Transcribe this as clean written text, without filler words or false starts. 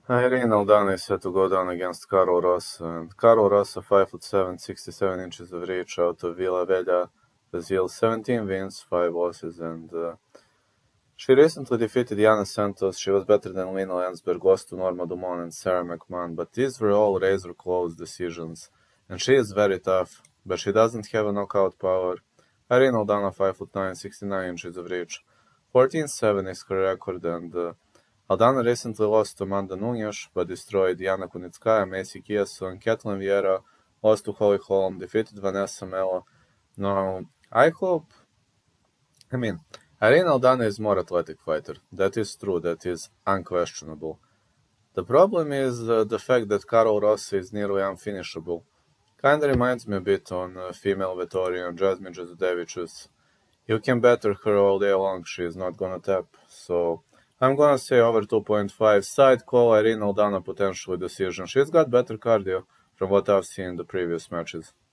Irene Aldana is set to go down against Carol Rossa, and Carol Rossa, 5'7", 67 inches of reach, out of Vila Velha, has yielded 17 wins, 5 losses, and she recently defeated Yana Santos. She was better than Lina Landsberg, lost to Norma Dumont and Sarah McMahon, but these were all razor-close decisions, and she is very tough, but she doesn't have a knockout power. Irene Aldana, 5'9", 69 inches of reach, 14-7 is her record, and Aldana recently lost to Amanda Nunes, but destroyed Yana Kunitskaya, Macy Chiasson, and Kathleen Vieira, lost to Holly Holm, defeated Vanessa Melo. Now, Irene Aldana is a more athletic fighter. That is true, that is unquestionable. The problem is the fact that Carol Rossa is nearly unfinishable. Kinda reminds me a bit on female Vettori, Jasmine Jasudevicius. You can batter her all day long, she is not gonna tap. So I'm gonna say over 2.5. Side call, Irene Aldana potentially decision. She's got better cardio from what I've seen in the previous matches.